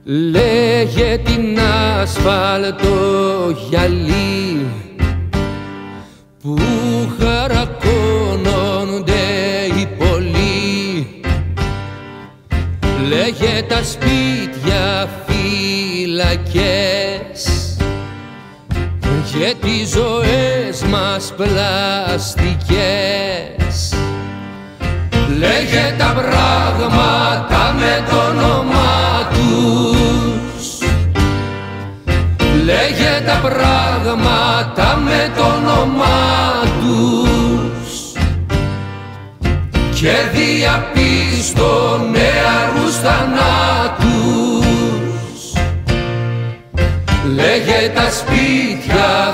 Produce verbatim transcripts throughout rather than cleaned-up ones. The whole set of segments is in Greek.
Λέγε την ασφάλτο γυαλί που χαρακώνονται οι πολλοί. Λέγε τα σπίτια φυλακές και τις ζωές μας πλαστικές. Λέγε τα πράγματα με το όνομά τους. Λέγε τα πράγματα με το όνομά τους και διαπίστωνε αρούς θανάτους. Λέγε τα σπίτια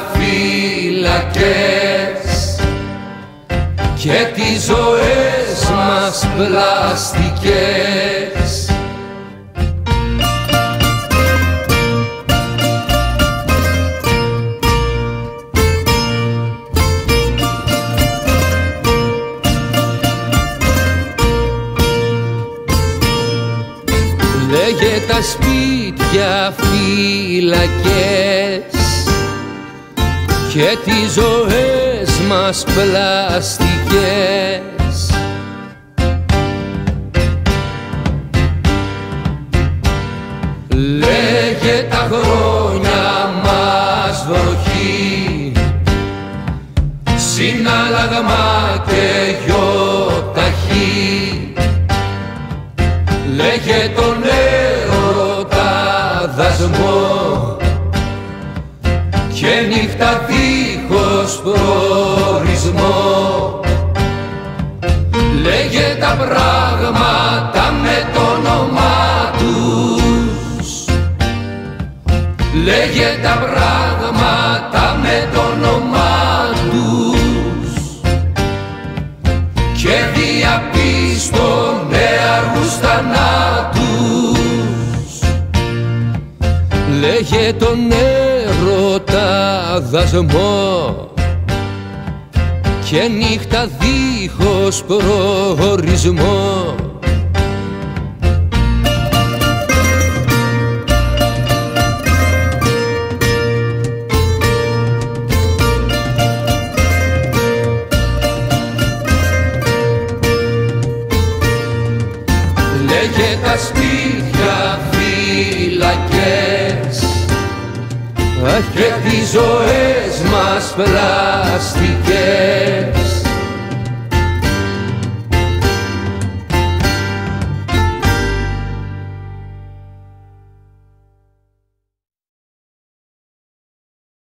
φυλακές και τις ζωές μας πλαστικές. Λέγε τα σπίτια φυλακές και τις ζωές μας πλαστικές. Λέγε τα χρόνια μας βροχή, συναλλαγμά και γιοταχή. Λέγε τον έρωτα δασμό και νύχτα δίχως προορισμό. Λέγε τα πράγματα με το όνομά τους. Λέγε τα πράγματα με το όνομά τους και διαπίστωνε αργούς θανάτους. Λέγε τον έρωτα δασμό και νύχτα δίχως προορισμό. Λέγε τα σπίτια φυλακές και τις ζωές μας πλαστικές.